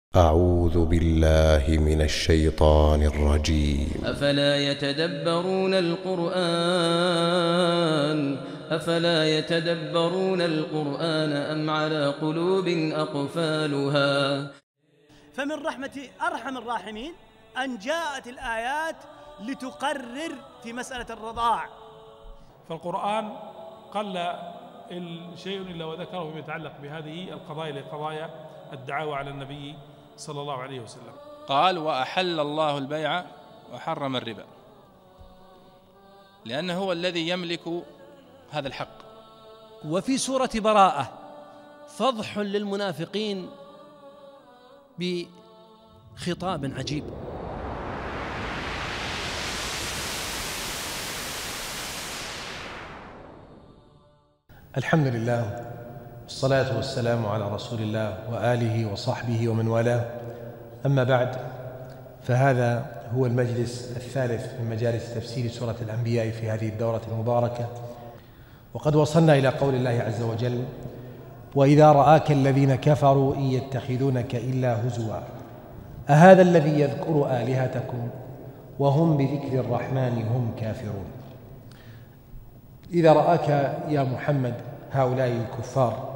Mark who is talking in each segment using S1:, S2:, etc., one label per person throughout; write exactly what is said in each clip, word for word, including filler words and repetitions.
S1: أعوذ بالله من الشيطان الرجيم.
S2: أفلا يتدبرون القرآن أفلا يتدبرون القرآن أم على قلوب أقفالها.
S3: فمن رحمة أرحم الراحمين أن جاءت الآيات لتقرر في مسألة الرضاع.
S4: فالقرآن قل شيء إلا وذكره فيما يتعلق بهذه القضايا لقضايا الدعاوى على النبي صلى الله عليه وسلم.
S5: قال: وأحل الله البيع وحرم الربا، لأنه هو الذي يملك هذا الحق.
S6: وفي سورة براءة فضح للمنافقين بخطاب عجيب.
S7: الحمد لله والصلاة والسلام على رسول الله وآله وصحبه ومن والاه، أما بعد، فهذا هو المجلس الثالث من مجالس تفسير سورة الأنبياء في هذه الدورة المباركة، وقد وصلنا إلى قول الله عز وجل: وإذا رآك الذين كفروا إن يتخذونك إلا هزوا أهذا الذي يذكر آلهتكم وهم بذكر الرحمن هم كافرون. إذا رآك يا محمد هؤلاء الكفار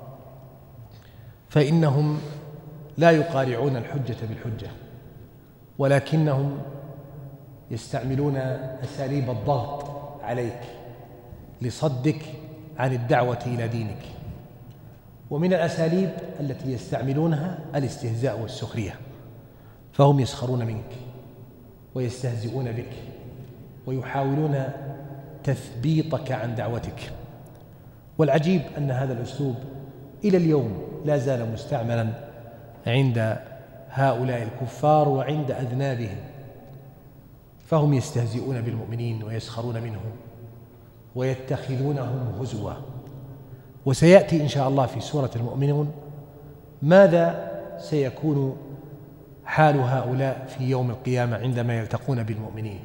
S7: فإنهم لا يقارعون الحجة بالحجة، ولكنهم يستعملون أساليب الضغط عليك لصدك عن الدعوة إلى دينك. ومن الأساليب التي يستعملونها الاستهزاء والسخرية، فهم يسخرون منك ويستهزئون بك ويحاولون تثبيطك عن دعوتك. والعجيب أن هذا الأسلوب إلى اليوم لا زال مستعملا عند هؤلاء الكفار وعند أذنابهم، فهم يستهزئون بالمؤمنين ويسخرون منهم ويتخذونهم هزوا. وسيأتي إن شاء الله في سورة المؤمنون ماذا سيكون حال هؤلاء في يوم القيامة عندما يلتقون بالمؤمنين،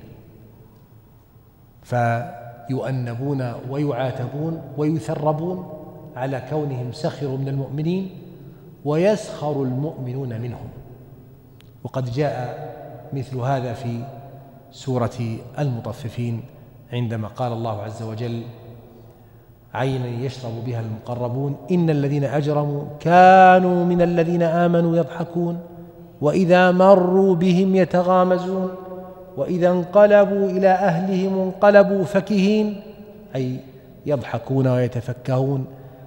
S7: فيؤنبون ويعاتبون ويثربون على كونهم سخروا من المؤمنين ويسخر المؤمنون منهم. وقد جاء مثل هذا في سورة المطففين عندما قال الله عز وجل: عينا يشرب بها المقربون إن الذين أجرموا كانوا من الذين آمنوا يضحكون وإذا مروا بهم يتغامزون وإذا انقلبوا إلى أهلهم انقلبوا فكهين، أي يضحكون ويتفكهون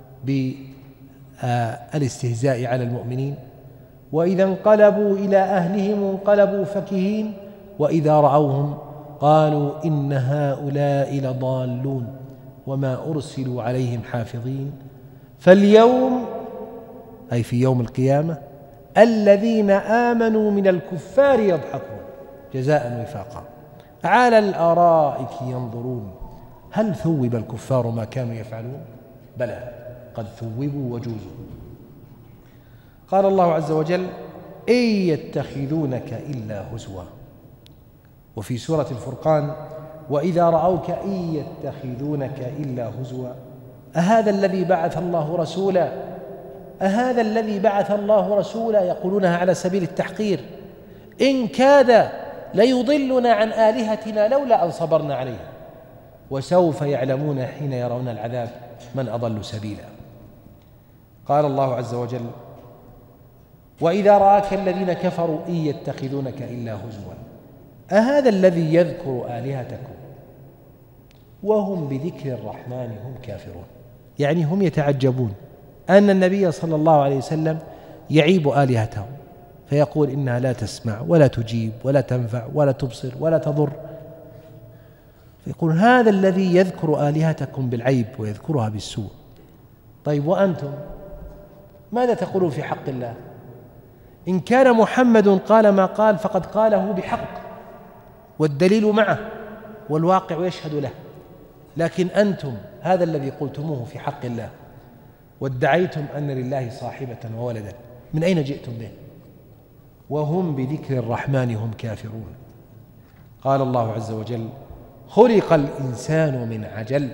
S7: بالاستهزاء على المؤمنين. وإذا انقلبوا إلى أهلهم انقلبوا فكهين وإذا رأوهم قالوا إن هؤلاء لضالون وما أرسلوا عليهم حافظين فاليوم، أي في يوم القيامة، الذين آمنوا من الكفار يضحكون جزاء وفاقا على الأرائك ينظرون هل ثوب الكفار ما كانوا يفعلون؟ بلى قد ثوبوا وجوزوا. قال الله عز وجل: إن يتخذونك إلا هزوا. وفي سورة الفرقان: وإذا رأوك إن يتخذونك إلا هزوا أهذا الذي بعث الله رسولا أهذا الذي بعث الله رسولا يقولونها على سبيل التحقير. إن كاد ليضلنا عن آلهتنا لولا أن صبرنا عليها وسوف يعلمون حين يرون العذاب من أضل سبيلا. قال الله عز وجل: وإذا رآك الذين كفروا إن يتخذونك إلا هزوا أهذا الذي يذكر آلهتكم وهم بذكر الرحمن هم كافرون. يعني هم يتعجبون أن النبي صلى الله عليه وسلم يعيب آلهتهم فيقول إنها لا تسمع ولا تجيب ولا تنفع ولا تبصر ولا تضر، فيقول هذا الذي يذكر آلهتكم بالعيب ويذكرها بالسوء. طيب وأنتم ماذا تقولون في حق الله؟ إن كان محمد قال ما قال فقد قاله بحق والدليل معه والواقع يشهد له، لكن أنتم هذا الذي قلتموه في حق الله وادعيتم أن لله صاحبة وولدا، من أين جئتم به؟ وهم بذكر الرحمن هم كافرون. قال الله عز وجل: خلق الإنسان من عجل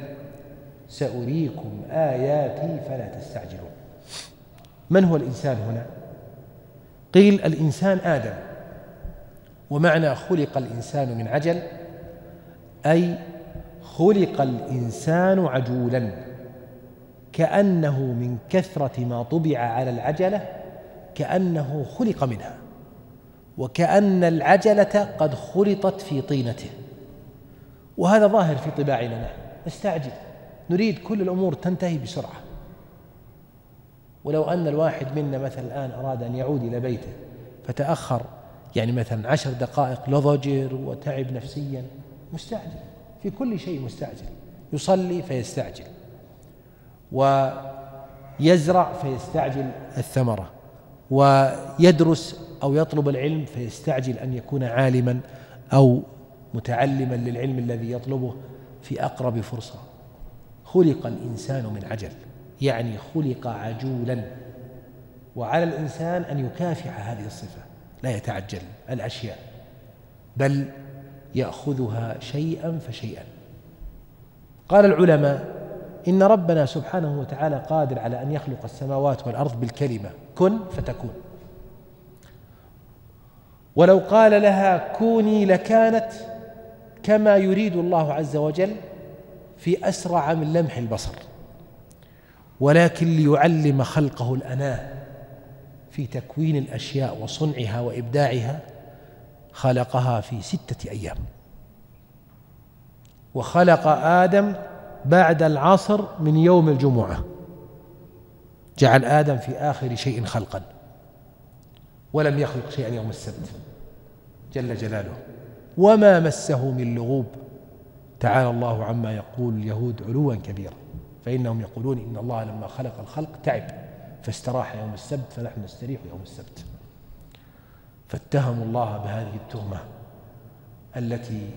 S7: سأريكم آياتي فلا تستعجلون. من هو الإنسان هنا؟ قيل الإنسان آدم، ومعنى خلق الإنسان من عجل أي خلق الإنسان عجولا، كأنه من كثرة ما طبع على العجلة كأنه خلق منها، وكأن العجلة قد خلطت في طينته. وهذا ظاهر في طباعنا نحن، نستعجل، نريد كل الأمور تنتهي بسرعة. ولو أن الواحد منا مثلا الآن أراد أن يعود إلى بيته فتأخر يعني مثلا عشر دقائق لضجر وتعب نفسيا، مستعجل في كل شيء، مستعجل، يصلي فيستعجل، ويزرع فيستعجل الثمرة، ويدرس أو يطلب العلم فيستعجل أن يكون عالما أو متعلما للعلم الذي يطلبه في أقرب فرصة. خلق الإنسان من عجل، يعني خلق عجولا، وعلى الإنسان أن يكافح هذه الصفة، لا يتعجل الأشياء بل يأخذها شيئا فشيئا. قال العلماء إن ربنا سبحانه وتعالى قادر على أن يخلق السماوات والأرض بالكلمة كن فتكون، ولو قال لها كوني لكانت كما يريد الله عز وجل في أسرع من لمح البصر، ولكن ليعلم خلقه الأناة في تكوين الأشياء وصنعها وإبداعها خلقها في ستة أيام. وخلق آدم بعد العصر من يوم الجمعة، جعل آدم في آخر شيء خلقا، ولم يخلق شيئا يوم السبت جل جلاله، وما مسه من لغوب. تعالى الله عما يقول اليهود علوا كبيرا، فإنهم يقولون إن الله لما خلق الخلق تعب فاستراح يوم السبت فنحن نستريح يوم السبت. فاتهموا الله بهذه التهمة التي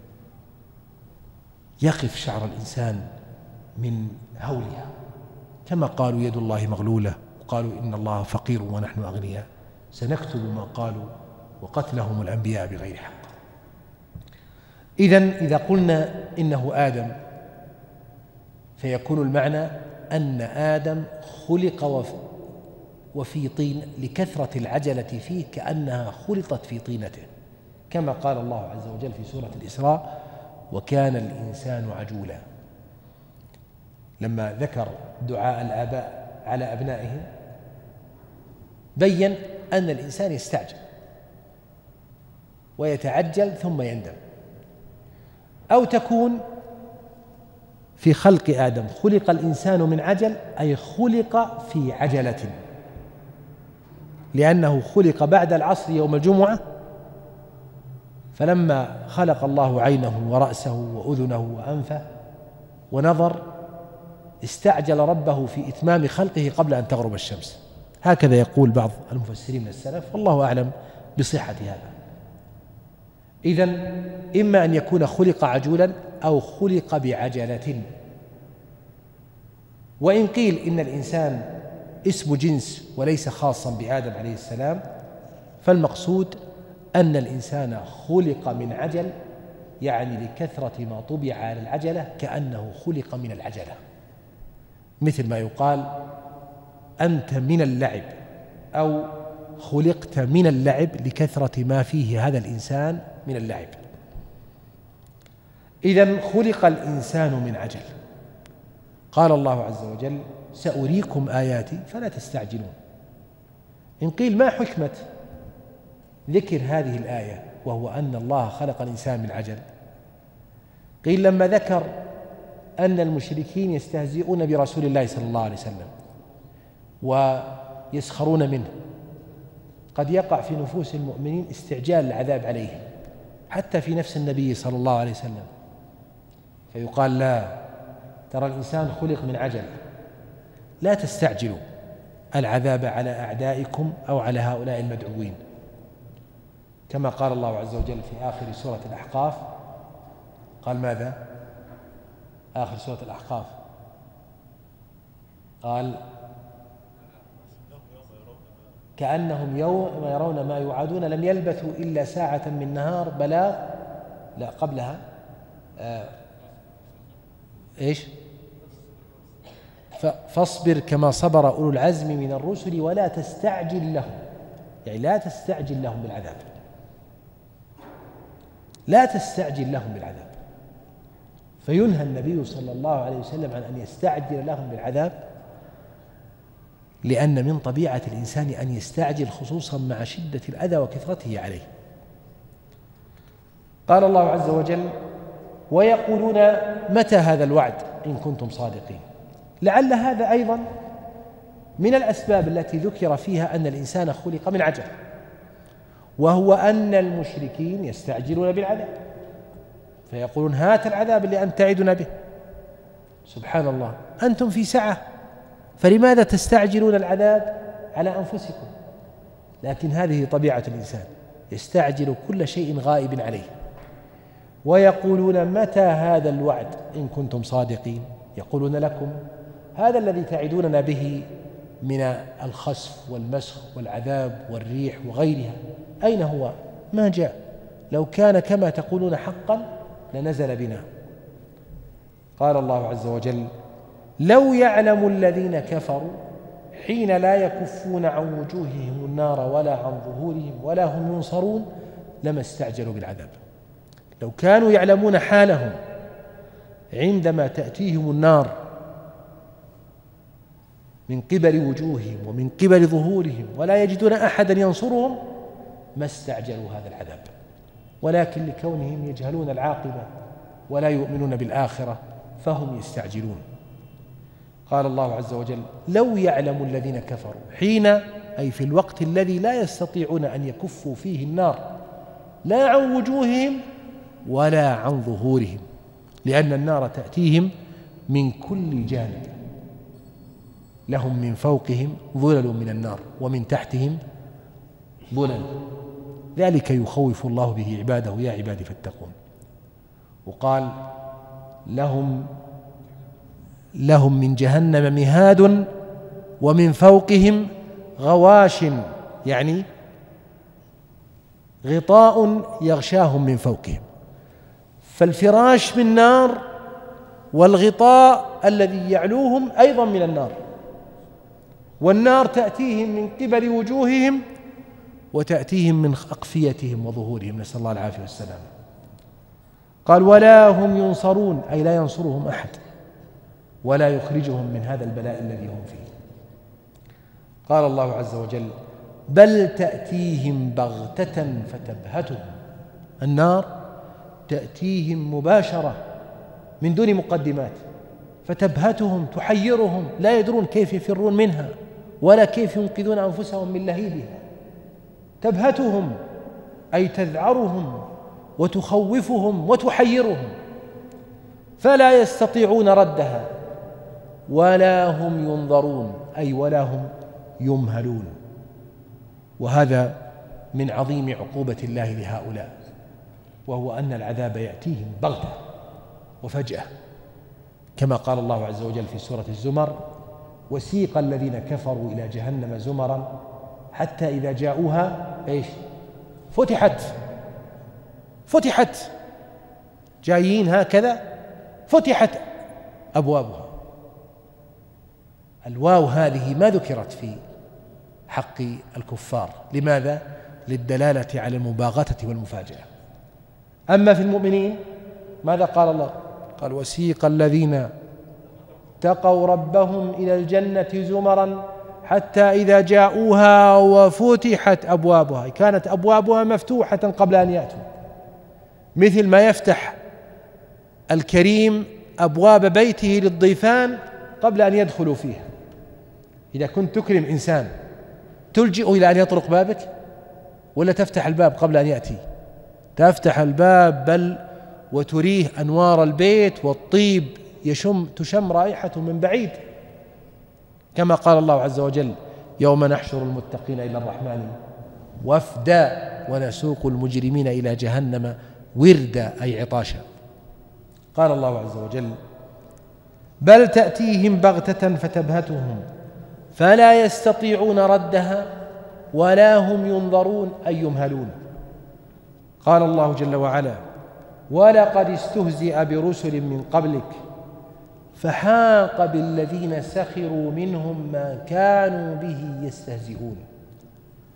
S7: يقف شعر الإنسان من هولها، كما قالوا يد الله مغلولة، وقالوا إن الله فقير ونحن أغنياء، سنكتب ما قالوا وقتلهم الأنبياء بغير حق. إذن إذا قلنا إنه آدم فيكون المعنى أن آدم خلق وفي طين لكثرة العجلة فيه كأنها خلطت في طينته، كما قال الله عز وجل في سورة الإسراء وكان الإنسان عجولا، لما ذكر دعاء الآباء على أبنائهم بين أن الإنسان يستعجل ويتعجل ثم يندم. أو تكون في خلق آدم خلق الإنسان من عجل أي خلق في عجلة، لأنه خلق بعد العصر يوم الجمعة، فلما خلق الله عينه ورأسه وأذنه وأنفه ونظر استعجل ربه في إتمام خلقه قبل أن تغرب الشمس. هكذا يقول بعض المفسرين من السلف، والله أعلم بصحة هذا. إذن إما أن يكون خلق عجولا أو خلق بعجلة. وإن قيل إن الإنسان اسم جنس وليس خاصا بآدم عليه السلام، فالمقصود أن الإنسان خلق من عجل، يعني لكثرة ما طبع على العجلة كأنه خلق من العجلة، مثل ما يقال أنت من اللعب أو خلقت من اللعب لكثرة ما فيه هذا الإنسان من اللعب. إذن خلق الإنسان من عجل. قال الله عز وجل سأريكم آياتي فلا تستعجلون. إن قيل ما حكمة ذكر هذه الآية وهو أن الله خلق الإنسان من عجل؟ قيل لما ذكر أن المشركين يستهزئون برسول الله صلى الله عليه وسلم ويسخرون منه، قد يقع في نفوس المؤمنين استعجال العذاب عليهم حتى في نفس النبي صلى الله عليه وسلم، فيقال لا، ترى الإنسان خلق من عجل، لا تستعجلوا العذاب على أعدائكم أو على هؤلاء المدعوين، كما قال الله عز وجل في آخر سورة الأحقاف. قال ماذا؟ آخر سورة الأحقاف قال كأنهم يوم يرون ما يوعدون لم يلبثوا إلا ساعة من نهار بلاغ، لا قبلها آه إيش فاصبر كما صبر أولو العزم من الرسل ولا تستعجل لهم يعني لا تستعجل لهم بالعذاب، لا تستعجل لهم بالعذاب. فينهى النبي صلى الله عليه وسلم عن أن يستعجل لهم بالعذاب، لأن من طبيعة الإنسان أن يستعجل خصوصا مع شدة الأذى وكثرته عليه. قال الله عز وجل: ويقولون متى هذا الوعد إن كنتم صادقين. لعل هذا أيضا من الأسباب التي ذكر فيها أن الإنسان خلق من عجل، وهو أن المشركين يستعجلون بالعذاب، فيقولون: هات العذاب اللي أنت تعدنا به. سبحان الله، أنتم في سعة، فلماذا تستعجلون العذاب على أنفسكم؟ لكن هذه طبيعة الإنسان، يستعجل كل شيء غائب عليه. ويقولون متى هذا الوعد إن كنتم صادقين. يقولون لكم هذا الذي تعدوننا به من الخسف والمسخ والعذاب والريح وغيرها أين هو؟ ما جاء. لو كان كما تقولون حقا لنزل بنا. قال الله عز وجل: لو يعلم الذين كفروا حين لا يكفون عن وجوههم النار ولا عن ظهورهم ولا هم ينصرون لما استعجلوا بالعذاب. لو كانوا يعلمون حالهم عندما تأتيهم النار من قبل وجوههم ومن قبل ظهورهم ولا يجدون أحدا ينصرهم ما استعجلوا هذا العذاب، ولكن لكونهم يجهلون العاقبة ولا يؤمنون بالآخرة فهم يستعجلون. قال الله عز وجل: لو يعلم الذين كفروا حين، أي في الوقت الذي لا يستطيعون أن يكفوا فيه النار لا عن وجوههم ولا عن ظهورهم، لأن النار تأتيهم من كل جانب، لهم من فوقهم ظلل من النار ومن تحتهم ظلل، ذلك يخوف الله به عباده يا عبادي فاتقون. وقال: لهم لهم من جهنم مهاد ومن فوقهم غواش، يعني غطاء يغشاهم من فوقهم. فالفراش من نار، والغطاء الذي يعلوهم أيضا من النار، والنار تأتيهم من قبل وجوههم وتأتيهم من أقفيتهم وظهورهم، نسأل الله العافية والسلام. قال: ولا هم ينصرون، أي لا ينصرهم أحد ولا يخرجهم من هذا البلاء الذي هم فيه. قال الله عز وجل: بل تأتيهم بغتة فتبهتهم. النار تأتيهم مباشرة من دون مقدمات، فتبهتهم، تحيرهم، لا يدرون كيف يفرون منها ولا كيف ينقذون أنفسهم من لهيبها. تبهتهم أي تذعرهم وتخوفهم وتحيرهم، فلا يستطيعون ردها ولا هم ينظرون، أي ولا هم يمهلون. وهذا من عظيم عقوبة الله لهؤلاء، وهو أن العذاب يأتيهم بغتة وفجأة، كما قال الله عز وجل في سورة الزمر: وسيق الذين كفروا إلى جهنم زمرا حتى إذا جاءوها إيش؟ فتحت فتحت جايين هكذا، فتحت أبوابها. الواو هذه ما ذكرت في حق الكفار، لماذا؟ للدلالة على المباغتة والمفاجأة. أما في المؤمنين ماذا قال الله؟ قال: وسيق الذين اتقوا ربهم إلى الجنة زمرا حتى إذا جاءوها وفتحت أبوابها، كانت أبوابها مفتوحة قبل أن يأتوا، مثل ما يفتح الكريم أبواب بيته للضيفان قبل أن يدخلوا فيها. إذا كنت تكرم إنسان تلجئه إلى أن يطرق بابك ولا تفتح الباب قبل أن يأتي؟ تفتح الباب بل وتريه أنوار البيت والطيب، يشم تشم رائحته من بعيد، كما قال الله عز وجل: يوم نحشر المتقين إلى الرحمن وفدا ونسوق المجرمين إلى جهنم وردا، أي عطاشا. قال الله عز وجل: بل تأتيهم بغتة فتبهتهم فلا يستطيعون ردها ولا هم ينظرون، أي يمهلون. قال الله جل وعلا: ولقد استهزئ برسل من قبلك فحاق بالذين سخروا منهم ما كانوا به يستهزئون.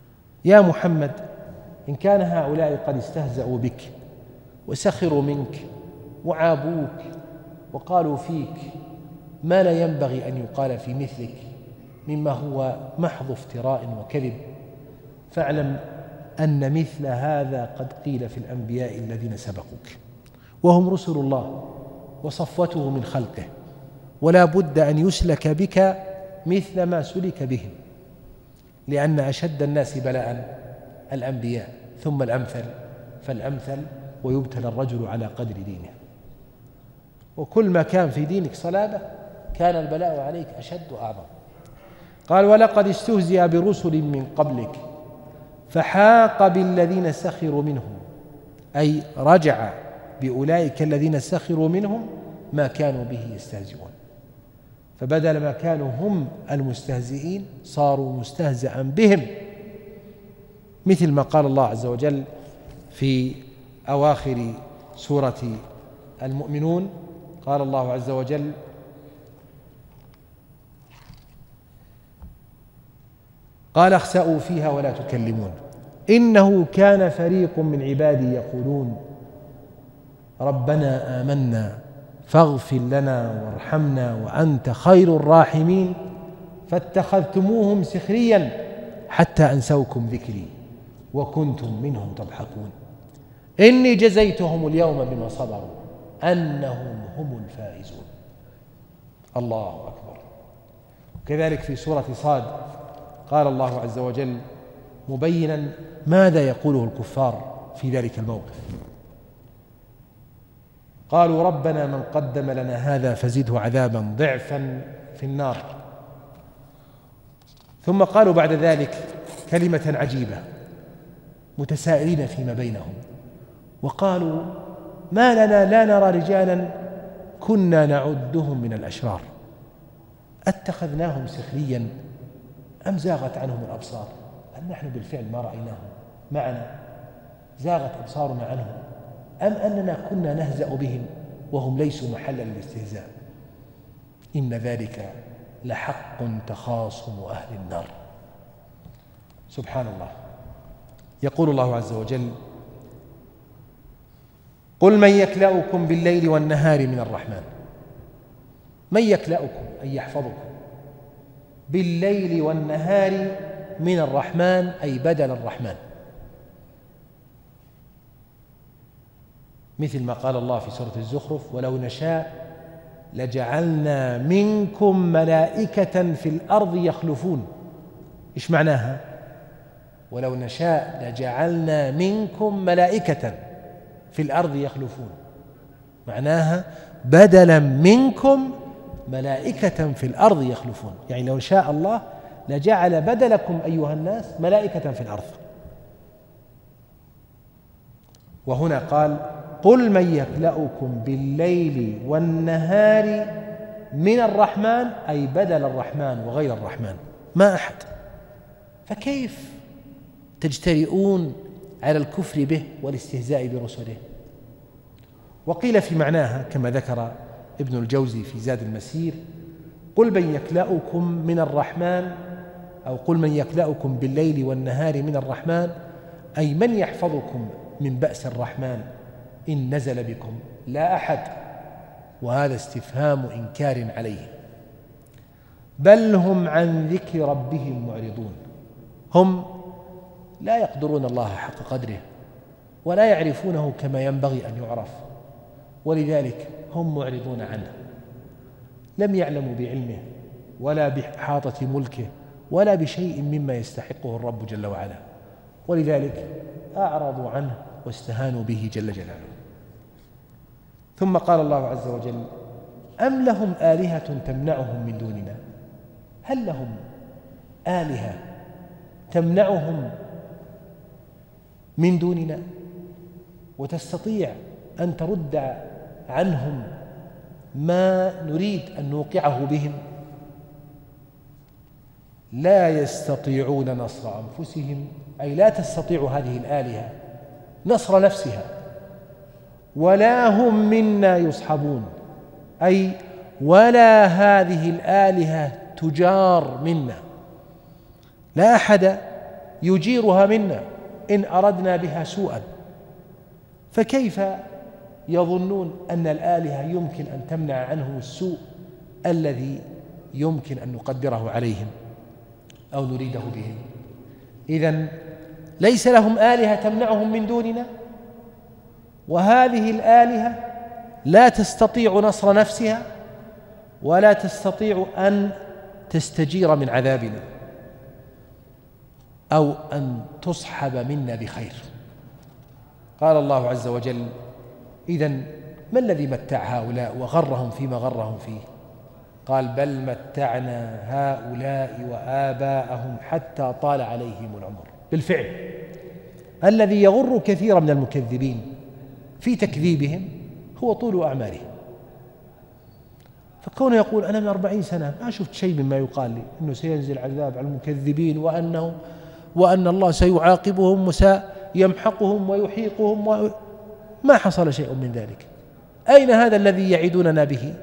S7: يا محمد إن كان هؤلاء قد استهزأوا بك وسخروا منك وعابوك وقالوا فيك ما لا ينبغي أن يقال في مثلك مما هو محض افتراء وكذب، فاعلم أن مثل هذا قد قيل في الأنبياء الذين سبقوك، وهم رسل الله وصفوته من خلقه، ولا بد أن يسلك بك مثل ما سلك بهم، لأن أشد الناس بلاء الأنبياء ثم الأمثل فالأمثل، ويبتلى الرجل على قدر دينه. وكل ما كان في دينك صلابة كان البلاء عليك أشد وأعظم. قال ولقد استهزئ برسل من قبلك فحاق بالذين سخروا منهم، أي رجع بأولئك الذين سخروا منهم ما كانوا به يستهزئون، فبدل ما كانوا هم المستهزئين صاروا مستهزئا بهم، مثل ما قال الله عز وجل في أواخر سورة المؤمنون. قال الله عز وجل قال اخسأوا فيها ولا تكلمون إنه كان فريق من عبادي يقولون ربنا آمنا فاغفر لنا وارحمنا وأنت خير الراحمين فاتخذتموهم سخريا حتى أنسوكم ذكري وكنتم منهم تضحكون إني جزيتهم اليوم بما صبروا أنهم هم الفائزون. الله أكبر. كذلك في سورة صاد قال الله عز وجل مبينا ماذا يقوله الكفار في ذلك الموقف. قالوا ربنا من قدم لنا هذا فزده عذابا ضعفا في النار. ثم قالوا بعد ذلك كلمة عجيبة متسائلين فيما بينهم وقالوا ما لنا لا نرى رجالا كنا نعدهم من الأشرار أتخذناهم سخريا أم زاغت عنهم الأبصار، أم نحن بالفعل ما رأيناهم معنا زاغت أبصارنا عنهم، أم أننا كنا نهزأ بهم وهم ليسوا محلا للاستهزاء. إن ذلك لحق تخاصم أهل النار. سبحان الله. يقول الله عز وجل قل من يكلأكم بالليل والنهار من الرحمن. من يكلأكم أي يحفظكم بالليل والنهار من الرحمن أي بدل الرحمن، مثل ما قال الله في سورة الزخرف ولو نشاء لجعلنا منكم ملائكة في الأرض يخلفون. إيش معناها؟ ولو نشاء لجعلنا منكم ملائكة في الأرض يخلفون، معناها بدلا منكم ملائكة في الأرض يخلفون، يعني لو شاء الله لجعل بدلكم أيها الناس ملائكة في الأرض. وهنا قال قل من يكلأكم بالليل والنهار من الرحمن أي بدل الرحمن وغير الرحمن، ما أحد. فكيف تجترئون على الكفر به والاستهزاء برسله؟ وقيل في معناها كما ذكر ابن الجوزي في زاد المسير قل من يكلأكم من الرحمن أو قل من يكلأكم بالليل والنهار من الرحمن أي من يحفظكم من بأس الرحمن إن نزل بكم لا أحد، وهذا استفهام إنكار عليه. بل هم عن ذكر ربهم معرضون، هم لا يقدرون الله حق قدره ولا يعرفونه كما ينبغي أن يعرف، ولذلك هم معرضون عنه، لم يعلموا بعلمه ولا بإحاطة ملكه ولا بشيء مما يستحقه الرب جل وعلا، ولذلك أعرضوا عنه واستهانوا به جل جلاله. ثم قال الله عز وجل أم لهم آلهة تمنعهم من دوننا؟ هل لهم آلهة تمنعهم من دوننا وتستطيع أن ترد عنهم ما نريد أن نوقعه بهم؟ لا يستطيعون نصر أنفسهم أي لا تستطيع هذه الآلهة نصر نفسها، ولا هم منا يصحبون أي ولا هذه الآلهة تجار منا، لا أحد يجيرها منا إن أردنا بها سوءا، فكيف يظنون أن الآلهة يمكن أن تمنع عنهم السوء الذي يمكن أن نقدره عليهم أو نريده بهم؟ إذن ليس لهم آلهة تمنعهم من دوننا، وهذه الآلهة لا تستطيع نصر نفسها ولا تستطيع أن تستجير من عذابنا أو أن تصحب منا بخير. قال الله عز وجل: إذن ما الذي متع هؤلاء وغرهم فيما غرهم فيه؟ قال: بل متعنا هؤلاء وآباءهم حتى طال عليهم العمر. بالفعل الذي يغر كثيرا من المكذبين في تكذيبهم هو طول أعمارهم، فكونه يقول أنا من أربعين سنة ما شفت شيء مما يقال لي أنه سينزل عذاب على المكذبين وأنه وأن الله سيعاقبهم وسيمحقهم ويحيقهم و... ما حصل شيء من ذلك. أين هذا الذي يعدوننا به؟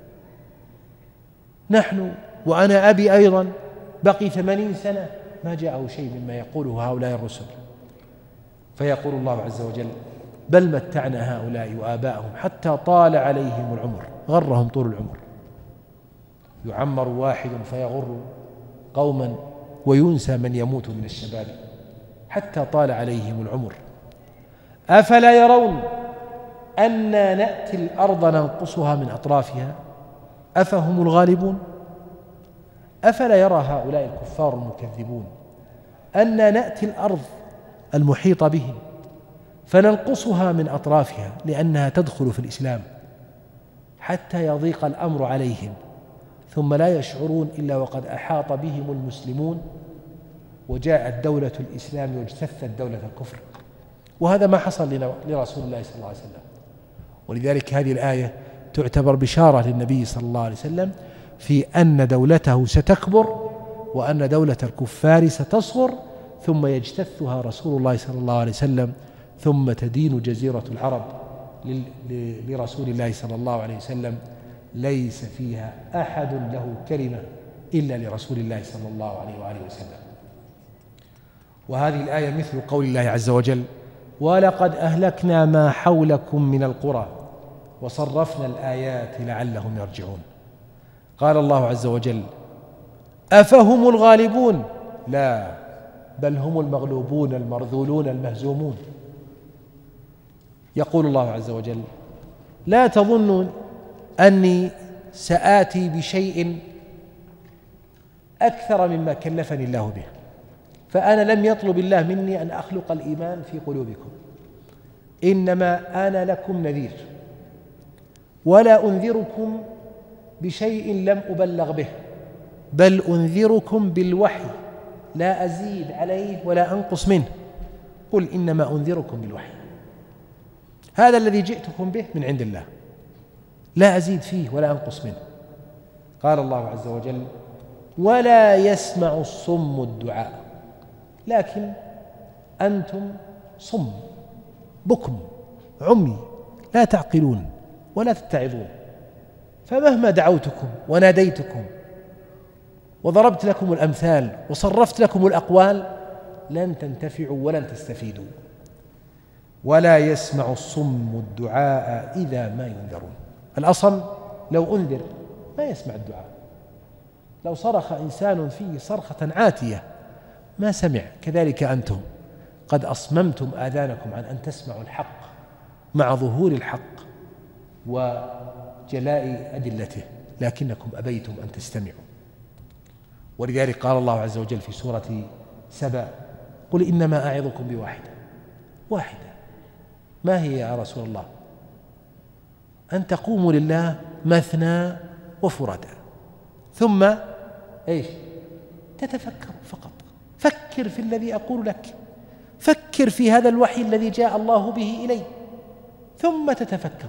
S7: نحن وأنا أبي أيضا بقي ثمانين سنة ما جاءه شيء مما يقوله هؤلاء الرسل. فيقول الله عز وجل: بل متعنا هؤلاء وآباءهم حتى طال عليهم العمر. غرهم طول العمر، يعمر واحد فيغر قوما وينسى من يموت من الشباب حتى طال عليهم العمر. أفلا يرون أنا نأتي الأرض ننقصها من أطرافها أفهم الغالبون؟ أفلا يرى هؤلاء الكفار المكذبون أنا نأتي الأرض المحيطة بهم فننقصها من أطرافها لأنها تدخل في الإسلام حتى يضيق الأمر عليهم ثم لا يشعرون إلا وقد أحاط بهم المسلمون وجاءت دولة الإسلام واجتثت دولة الكفر. وهذا ما حصل لرسول الله صلى الله عليه وسلم. ولذلك هذه الآية تعتبر بشارة للنبي صلى الله عليه وسلم في أن دولته ستكبر وأن دولة الكفار ستصغر ثم يجتثها رسول الله صلى الله عليه وسلم ثم تدين جزيرة العرب لرسول الله صلى الله عليه وسلم ليس فيها أحد له كلمة إلا لرسول الله صلى الله عليه وآله وسلم. وهذه الآية مثل قول الله عز وجل: ولقد أهلكنا ما حولكم من القرى وصرفنا الآيات لعلهم يرجعون. قال الله عز وجل: أفهم الغالبون؟ لا، بل هم المغلوبون المرذولون المهزومون. يقول الله عز وجل: لا تظنوا أني سآتي بشيء أكثر مما كلفني الله به، فأنا لم يطلب الله مني أن أخلق الإيمان في قلوبكم، إنما أنا لكم نذير ولا أنذركم بشيء لم أبلغ به، بل أنذركم بالوحي لا أزيد عليه ولا أنقص منه. قل إنما أنذركم بالوحي، هذا الذي جئتكم به من عند الله لا أزيد فيه ولا أنقص منه. قال الله عز وجل: ولا يسمع الصم الدعاء، لكن أنتم صم بكم عمي لا تعقلون ولا تتعظون، فمهما دعوتكم وناديتكم وضربت لكم الأمثال وصرفت لكم الأقوال لن تنتفعوا ولن تستفيدوا. ولا يسمع الصم الدعاء إذا ما ينذرون. الأصل لو أنذر ما يسمع الدعاء، لو صرخ إنسان فيه صرخة عاتية ما سمع. كذلك أنتم قد أصممتم آذانكم عن أن تسمعوا الحق مع ظهور الحق وجلاء أدلته، لكنكم أبيتم أن تستمعوا. ولذلك قال الله عز وجل في سورة سبأ: قل إنما أعظكم بواحدة. واحدة ما هي يا رسول الله؟ أن تقوموا لله مثنى وفردا ثم إيش؟ تتفكروا فقط. فكر في الذي أقول لك، فكر في هذا الوحي الذي جاء الله به إلي ثم تتفكر.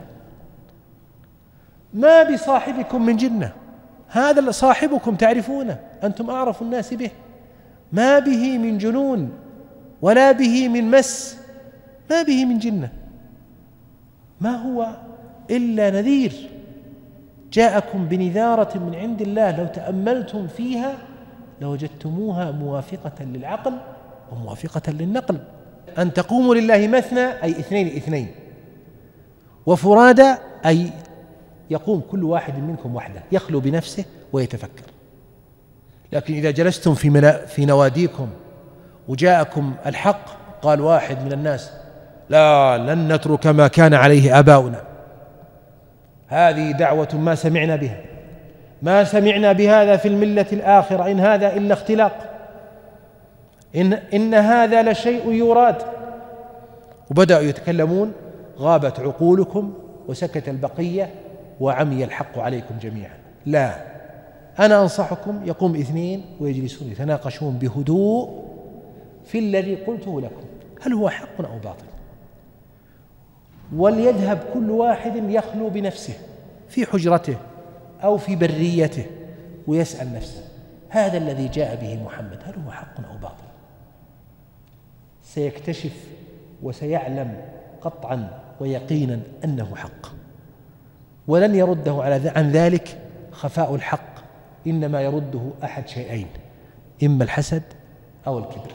S7: ما بصاحبكم من جنة، هذا صاحبكم تعرفونه، أنتم أعرف الناس به. ما به من جنون ولا به من مس، ما به من جنة، ما هو إلا نذير جاءكم بنذارة من عند الله. لو تأملتم فيها لوجدتموها موافقة للعقل وموافقة للنقل. أن تقوموا لله مثنى أي اثنين اثنين، وفرادى أي يقوم كل واحد منكم وحده يخلو بنفسه ويتفكر. لكن إذا جلستم في, في نواديكم وجاءكم الحق قال واحد من الناس لا لن نترك ما كان عليه آباؤنا، هذه دعوة ما سمعنا بها، ما سمعنا بهذا في الملة الآخرة، إن هذا إلا اختلاق، إن, إن هذا لشيء يراد. وبدأوا يتكلمون، غابت عقولكم وسكت البقية وعمي الحق عليكم جميعا. لا، أنا أنصحكم يقوم اثنين ويجلسون يتناقشون بهدوء في الذي قلته لكم، هل هو حق أو باطل، وليذهب كل واحد يخلو بنفسه في حجرته أو في بريته ويسأل نفسه هذا الذي جاء به محمد هل هو حق أو باطل؟ سيكتشف وسيعلم قطعا ويقينا أنه حق، ولن يرده على عن ذلك خفاء الحق، إنما يرده أحد شيئين، إما الحسد أو الكبر.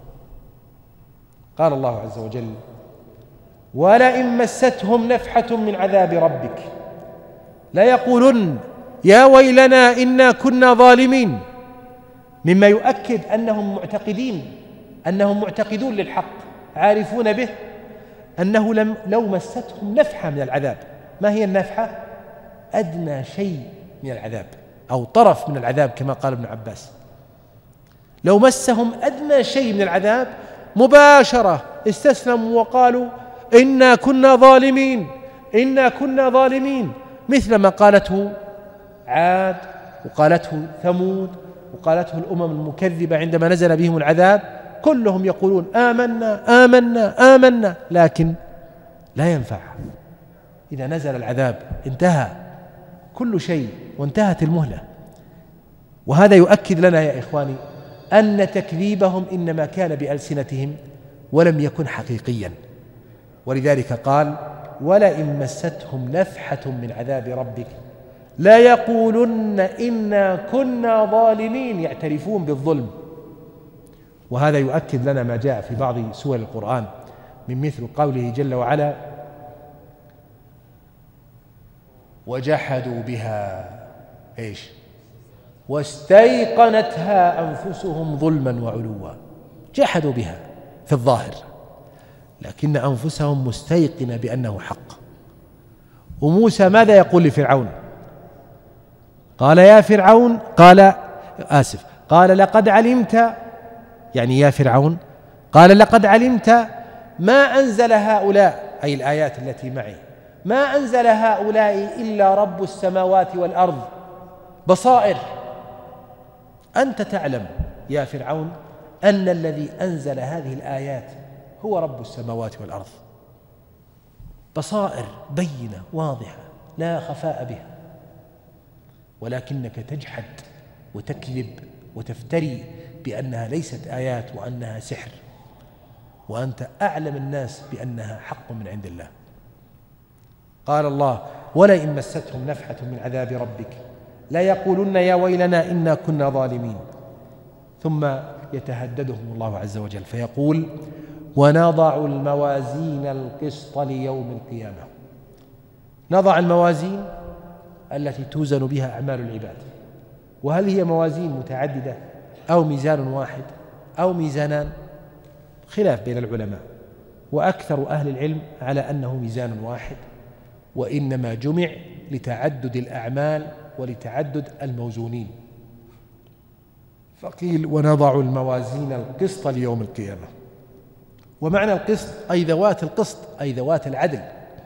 S7: قال الله عز وجل ولئن مستهم نفحة من عذاب ربك ليقولن يا ويلنا إنا كنا ظالمين، مما يؤكد أنهم معتقدين أنهم معتقدون للحق عارفون به، أنه لم لو مستهم نفحة من العذاب. ما هي النفحة؟ أدنى شيء من العذاب أو طرف من العذاب كما قال ابن عباس. لو مسهم أدنى شيء من العذاب مباشرة استسلموا وقالوا إنا كنا ظالمين إنا كنا ظالمين، مثل ما قالته عاد وقالته ثمود وقالته الأمم المكذبة عندما نزل بهم العذاب، كلهم يقولون آمنا آمنا آمنا، لكن لا ينفع. إذا نزل العذاب انتهى كل شيء وانتهت المهلة. وهذا يؤكد لنا يا إخواني أن تكذيبهم إنما كان بألسنتهم ولم يكن حقيقيا. ولذلك قال ولئن مستهم نفحة من عذاب ربك لا يقولن إنا كنا ظالمين، يعترفون بالظلم. وهذا يؤكد لنا ما جاء في بعض سور القرآن من مثل قوله جل وعلا وجحدوا بها إيش واستيقنتها أنفسهم ظلما وعلوا. جحدوا بها في الظاهر، لكن أنفسهم مستيقنة بأنه حق. وموسى ماذا يقول لفرعون؟ قال يا فرعون قال آسف قال لقد علمت، يعني يا فرعون قال لقد علمت ما أنزل هؤلاء أي الآيات التي معي ما أنزل هؤلاء إلا رب السماوات والأرض بصائر. أنت تعلم يا فرعون أن الذي أنزل هذه الآيات هو رب السماوات والأرض، بصائر بينة واضحة لا خفاء بها، ولكنك تجحد وتكذب وتفتري بأنها ليست آيات وأنها سحر، وأنت أعلم الناس بأنها حق من عند الله. قال الله ولئن مستهم نفحة من عذاب ربك لا يقولن يا ويلنا إنا كنا ظالمين. ثم يتهددهم الله عز وجل فيقول ونضع الموازين القسط ليوم القيامة. نضع الموازين التي توزن بها أعمال العباد، وهل هي موازين متعددة أو ميزان واحد أو ميزانان؟ خلاف بين العلماء، وأكثر أهل العلم على أنه ميزان واحد، وإنما جمع لتعدد الأعمال ولتعدد الموزونين. فقيل ونضع الموازين القسط ليوم القيامة. ومعنى القسط أي ذوات القسط أي ذوات العدل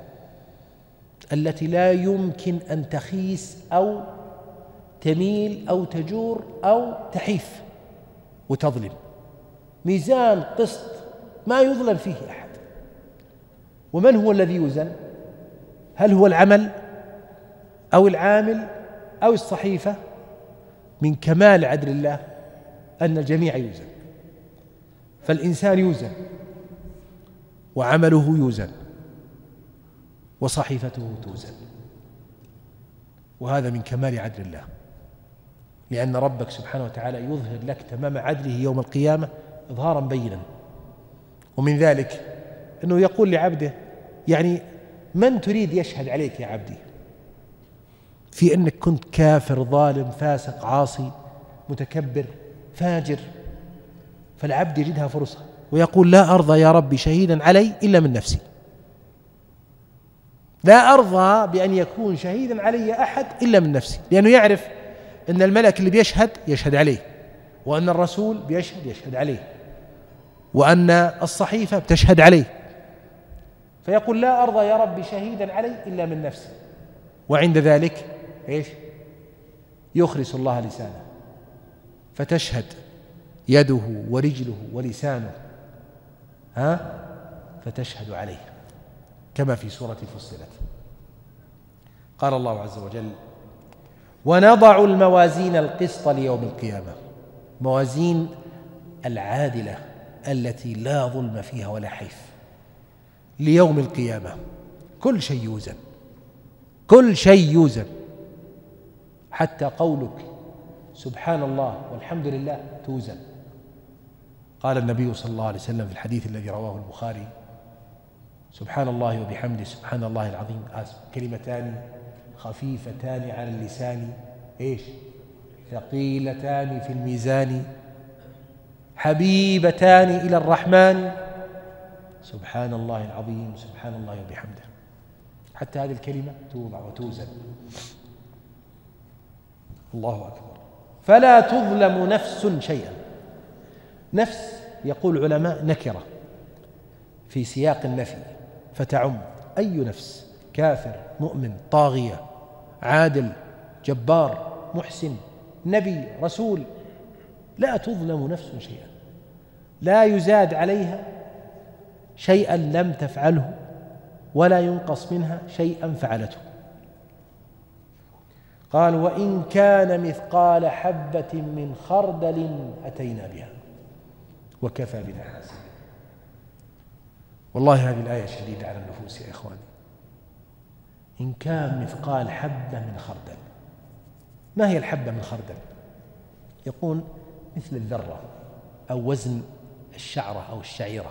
S7: التي لا يمكن أن تخيس أو تميل أو تجور أو تحيف وتظلم. ميزان قسط ما يظلم فيه أحد. ومن هو الذي يوزن؟ هل هو العمل أو العامل أو الصحيفة؟ من كمال عدل الله أن الجميع يوزن، فالإنسان يوزن وعمله يوزن وصحيفته توزن، وهذا من كمال عدل الله، لأن ربك سبحانه وتعالى يظهر لك تمام عدله يوم القيامة إظهارا بينا. ومن ذلك أنه يقول لعبده يعني من تريد يشهد عليك يا عبدي في أنك كنت كافر ظالم فاسق عاصي متكبر فاجر؟ فالعبد يجدها فرصة ويقول لا أرضى يا ربي شهيدا علي إلا من نفسي، لا أرضى بأن يكون شهيدا علي أحد إلا من نفسي، لأنه يعرف أن الملك اللي بيشهد يشهد عليه، وأن الرسول بيشهد يشهد عليه، وأن الصحيفة بتشهد عليه، فيقول لا أرضى يا ربي شهيدا علي إلا من نفسي. وعند ذلك إيش؟ يخرس الله لسانه فتشهد يده ورجله ولسانه ها فتشهد عليه كما في سورة فصلت. قال الله عز وجل ونضع الموازين القسط ليوم القيامة، موازين العادلة التي لا ظلم فيها ولا حيف ليوم القيامة، كل شيء يوزن، كل شيء يوزن، حتى قولك سبحان الله والحمد لله توزن. قال النبي صلى الله عليه وسلم في الحديث الذي رواه البخاري سبحان الله وبحمده سبحان الله العظيم كلمتان خفيفتان على اللسان إيش ثقيلتان في الميزان حبيبتان إلى الرحمن سبحان الله العظيم سبحان الله وبحمده، حتى هذه الكلمة توضع وتوزن. الله أكبر. فلا تظلم نفس شيئا. نفس يقول العلماء نكرة في سياق النفي فتعم أي نفس، كافر مؤمن طاغية عادل جبار محسن نبي رسول، لا تظلم نفس شيئا، لا يزاد عليها شيئا لم تفعله ولا ينقص منها شيئا فعلته. قال وإن كان مثقال حبة من خردل أتينا بها وكفى بنا حاسبين. والله هذه الآية شديدة على النفوس يا إخواني. إن كان مثقال حبة من خردل. ما هي الحبة من خردل؟ يقول مثل الذرة أو وزن الشعرة أو الشعيرة،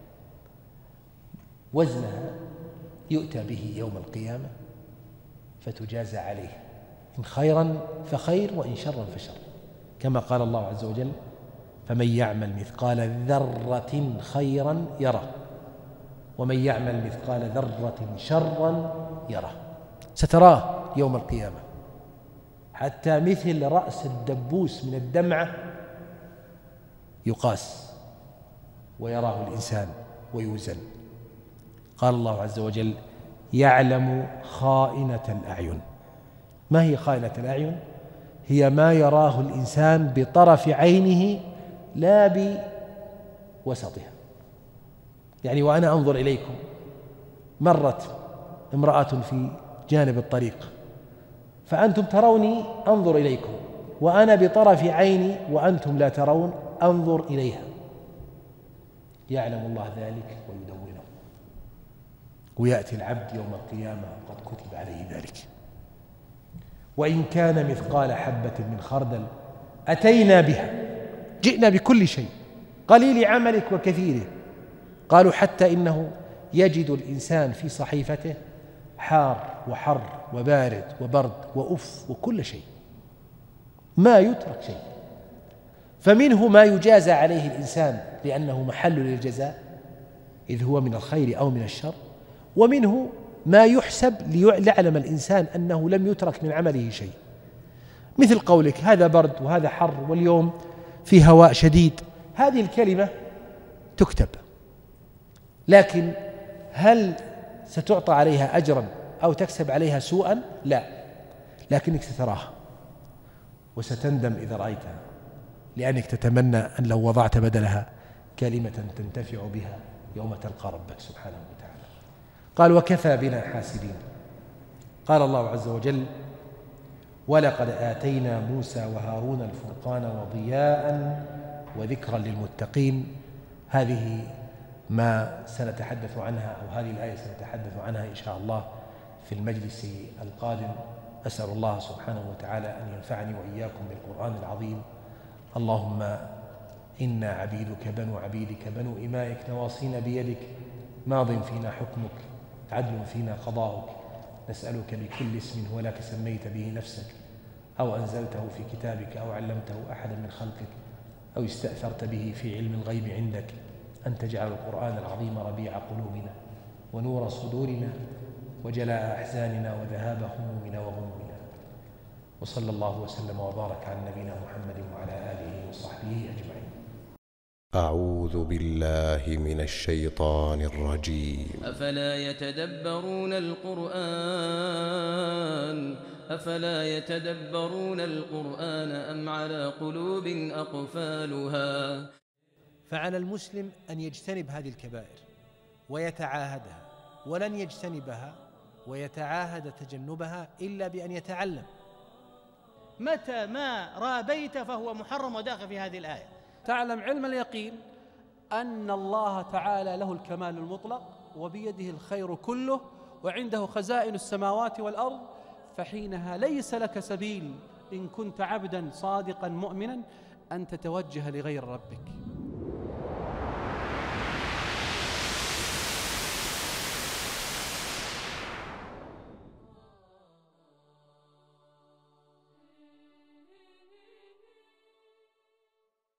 S7: وزنها يؤتى به يوم القيامة فتجازى عليه، إن خيرا فخير وإن شرا فشر، كما قال الله عز وجل فمن يعمل مثقال ذرة خيرا يره ومن يعمل مثقال ذرة شرا يره. ستراه يوم القيامة حتى مثل رأس الدبوس من الدمعة يقاس ويراه الإنسان ويوزن. قال الله عز وجل يعلم خائنة الأعين. ما هي خائنة الأعين؟ هي ما يراه الإنسان بطرف عينه لا بوسطها. يعني وأنا أنظر إليكم مرت امرأة في جانب الطريق فأنتم تروني أنظر إليكم، وأنا بطرف عيني وأنتم لا ترون أنظر إليها، يعلم الله ذلك ويدونه، ويأتي العبد يوم القيامة قد كتب عليه ذلك. وإن كان مثقال حبة من خردل أتينا بها، جئنا بكل شيء قليل عملك وكثيره. قالوا حتى إنه يجد الإنسان في صحيفته حار وحر وبارد وبرد وأف وكل شيء، ما يترك شيء. فمنه ما يجازى عليه الإنسان لأنه محل للجزاء إذ هو من الخير أو من الشر، ومنه ما يحسب ليعلم الإنسان أنه لم يترك من عمله شيء، مثل قولك هذا برد وهذا حر واليوم في هواء شديد، هذه الكلمة تكتب، لكن هل ستعطى عليها أجرا أو تكسب عليها سوءا؟ لا، لكنك ستراها وستندم إذا رأيتها، لأنك تتمنى أن لو وضعت بدلها كلمة تنتفع بها يوم تلقى ربك سبحانه وتعالى. قال وكفى بنا حاسبين. قال الله عز وجل ولقد آتينا موسى وهارون الفرقان وضياء وذكرا للمتقين. هذه ما سنتحدث عنها أو هذه الآية سنتحدث عنها إن شاء الله في المجلس القادم. أسأل الله سبحانه وتعالى أن ينفعني وإياكم بالقرآن العظيم. اللهم إنا عبيدك بنو عبيدك بنو إمائك نواصينا بيدك ماض فينا حكمك عدل فينا قضاؤك نسألك بكل اسم هو لك سميت به نفسك أو أنزلته في كتابك أو علمته أحدا من خلقك أو استأثرت به في علم الغيب عندك أن تجعل القرآن العظيم ربيع قلوبنا ونور صدورنا وجلاء أحزاننا وذهاب همومنا وغمومنا. وصلى الله وسلم وبارك على نبينا محمد وعلى آله وصحبه أجمعين.
S1: أعوذ بالله من الشيطان الرجيم.
S2: أفلا يتدبرون القرآن أفلا يتدبرون القرآن أم على قلوب أقفالها.
S7: فعلى المسلم أن يجتنب هذه الكبائر ويتعاهدها، ولن يجتنبها ويتعاهد تجنبها إلا بأن يتعلم.
S3: متى ما رابيت فهو محرم وداخل في هذه الآية.
S8: تعلم علم اليقين أن الله تعالى له الكمال المطلق وبيده الخير كله وعنده خزائن السماوات والأرض، فحينها ليس لك سبيل إن كنت عبدا صادقا مؤمنا أن تتوجه لغير ربك.